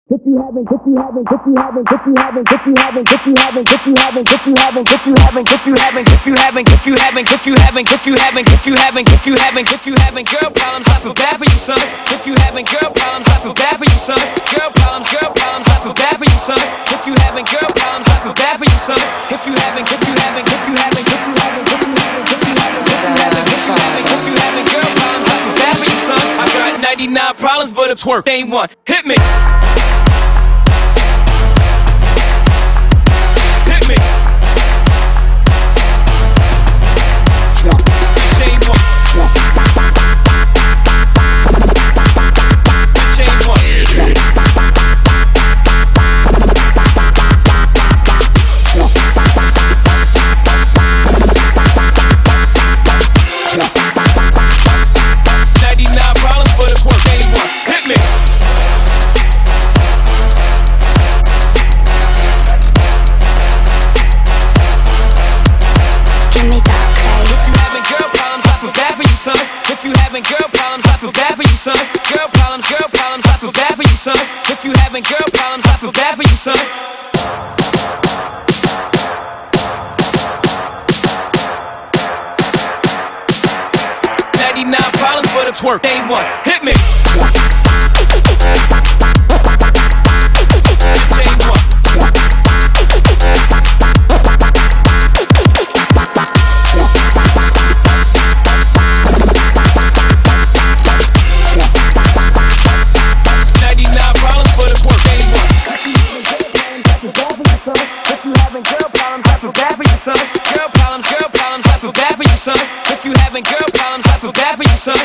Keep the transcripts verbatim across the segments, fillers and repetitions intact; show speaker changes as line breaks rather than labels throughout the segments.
If you haven't, if you haven't, if you haven't, if you haven't, if you haven't, if you haven't, if you haven't, if you haven't, if you haven't, if you haven't, if you haven't, if you haven't, if you haven't, if you haven't, if you haven't, if you haven't, if you haven't girl problems, I feel bad for you, son. If you haven't girl problems, I feel bad for you, son. Girl problems, girl problems, I feel bad for you, son. If you haven't girl problems, I feel bad for you, son. If you haven't, if you haven't, if you haven't, if you haven't, if you haven't, if you haven't, if you haven't, if you haven't, if you haven't girl problems, I feel bad for you, son. I got ninety-nine problems, but it's work ain't one. Hit me. If you having girl problems, I feel bad for you, son. Girl problems, girl problems, I feel bad for you, son. If you having girl problems, I feel bad for you, son. ninety-nine problems, but it's work ain't one. Hit me. If you having girl problems, I feel bad for you, son.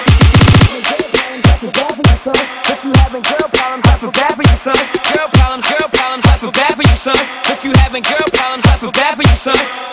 If you having girl problems, I feel bad for you, son. Girl problems, girl problems, I feel bad for you, son. If you having girl problems, I feel bad for you, son.